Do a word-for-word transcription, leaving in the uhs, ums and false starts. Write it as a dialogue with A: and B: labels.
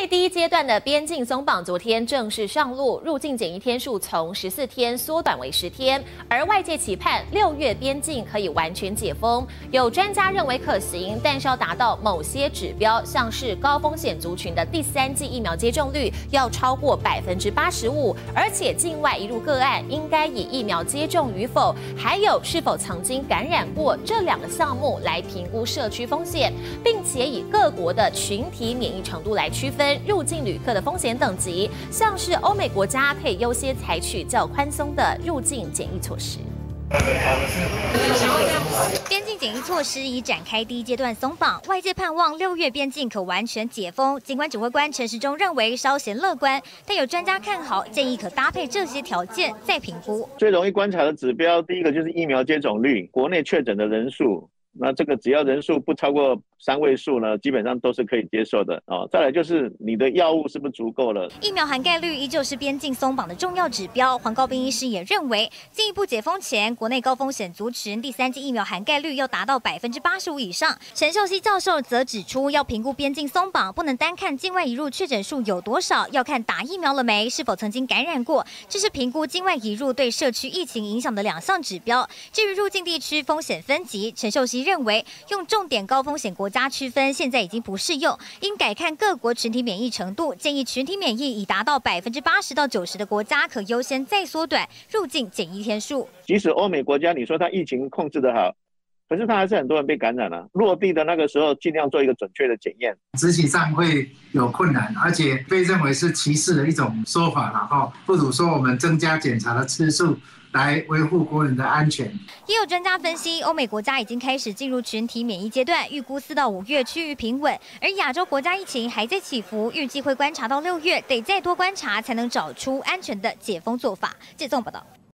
A: 内第一阶段的边境松绑昨天正式上路，入境检疫天数从十四天缩短为十天，而外界期盼六月边境可以完全解封。有专家认为可行，但是要达到某些指标，像是高风险族群的第三剂疫苗接种率要超过百分之八十五，而且境外移入个案应该以疫苗接种与否，还有是否曾经感染过这两个项目来评估社区风险，并且以各国的群体免疫程度来区分入境旅客的风险等级，像是欧美国家可以优先采取较宽松的入境检疫措施。
B: 边境检疫措施已展开第一阶段松绑，外界盼望六月边境可完全解封。尽管指挥官陈时中认为稍显乐观，但有专家看好，建议可搭配这些条件再评估。
C: 最容易观察的指标，第一个就是疫苗接种率，国内确诊的人数。那这个只要人数不超过三位数呢，基本上都是可以接受的哦。再来就是你的药物是不是足够了？
B: 疫苗涵盖率依旧是边境松绑的重要指标。黄高斌医师也认为，进一步解封前，国内高风险族群第三剂疫苗涵盖率要达到百分之八十五以上。陈秀熙教授则指出，要评估边境松绑，不能单看境外移入确诊数有多少，要看打疫苗了没，是否曾经感染过，这是评估境外移入对社区疫情影响的两项指标。至于入境地区风险分级，陈秀熙认为用重点高风险国家区分现在已经不适用，应改看各国群体免疫程度，建议群体免疫已达到百分之八十到九十的国家，可优先再缩短入境检疫天数。
C: 即使欧美国家你说它疫情控制得好，可是它还是很多人被感染了、啊。落地的那个时候，尽量做一个准确的检验，
D: 执行上会有困难，而且被认为是歧视的一种说法了哈。不如说我们增加检查的次数，来维护国人的安全。
B: 也有专家分析，欧美国家已经开始进入群体免疫阶段，预估四到五月趋于平稳，而亚洲国家疫情还在起伏，预计会观察到六月，得再多观察才能找出安全的解封做法。谢宗报道。